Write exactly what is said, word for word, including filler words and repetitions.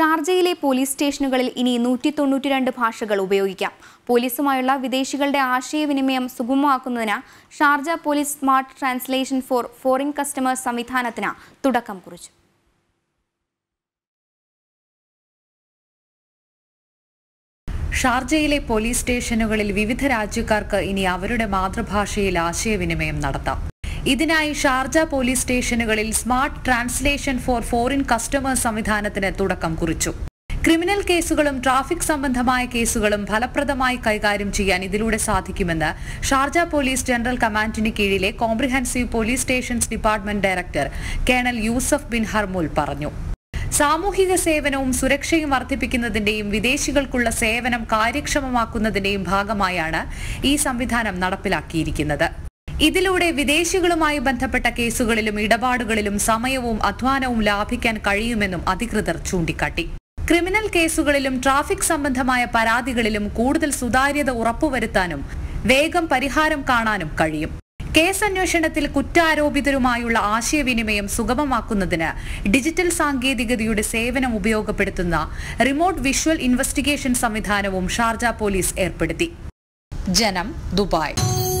ഷാർജയിലെ പോലീസ് സ്റ്റേഷനുകളിൽ ഇനി നൂറ്റി തൊണ്ണൂറ്റി രണ്ട് ഭാഷകൾ ഉപയോഗിക്കാം. പോലീസുമായുള്ള വിദേശികളുടെ ആശയവിനിമയം സുഗമമാക്കുന്നതിന് Sharjah police smart translation for foreign customers സംവിധാനത്തിന് തുടക്കം കുറിച്ചു. ഷാർജയിലെ പോലീസ് സ്റ്റേഷനുകളിൽ വിവിധ രാജ്യക്കാർക്ക് ഇനി അവരുടെ മാതൃഭാഷയിൽ ആശയവിനിമയം നടത്താം. ഇതിനായി ഷാർജ പോലീസ് സ്റ്റേഷനുകളിൽ smart translation for foreign customers സംവിധാനത്തിന് തുടക്കം കുറിച്ചു. ക്രിമിനൽ കേസുകളും ട്രാഫിക് സംബന്ധമായ കേസുകളും ഫലപ്രദമായി കൈകാര്യം ചെയ്യാൻ ഇതിലൂടെ സാധിക്കുമെന്ന് ഷാർജ പോലീസ് ജനറൽ കമാൻഡിന് കീഴിലെ comprehensive police stations department director colonel Yusuf bin Harmul പറഞ്ഞു. സാമൂഹിക സേവനവും സുരക്ഷയും വർദ്ധിപ്പിക്കുന്നതിന്റെയും വിദേശികൾക്കുള്ള സേവനം കാര്യക്ഷമമാക്കുന്നതിന്റെയും ഭാഗമായാണ് ഈ സംവിധാനം നടപ്പിലാക്കിയിരിക്കുന്നത്. ഇതിലൂടെ വിദേശികളുമായി ബന്ധപ്പെട്ട കേസുകളിലും ഇടപാടുകളിലും സമയവും അധ്വാനവും ലാഭിക്കാൻ കഴിയുമെന്നും അധികൃതർ ചൂണ്ടിക്കാട്ടി. ക്രിമിനൽ കേസുകളിലും ട്രാഫിക് സംബന്ധമായ പരാതികളിലും കൂടുതൽ സുതാര്യത ഉറപ്പുവരുത്താനും വേഗം പരിഹാരം കാണാനും കഴിയും. കേസന്വേഷണത്തിൽ കുറ്റാരോപിതരുമായുള്ള ആശയവിനിമയം സുഗമമാക്കുന്നതിന് ഡിജിറ്റൽ സാങ്കേതികതയുടെ സേവനം ഉപയോഗപ്പെടുത്തുന്ന റിമോട്ട് വിഷ്വൽ ഇൻവെസ്റ്റിഗേഷൻ സംവിധാനവും ഷാർജ പോലീസ് ഏർപ്പെടുത്തി. ജനം, ദുബായ്.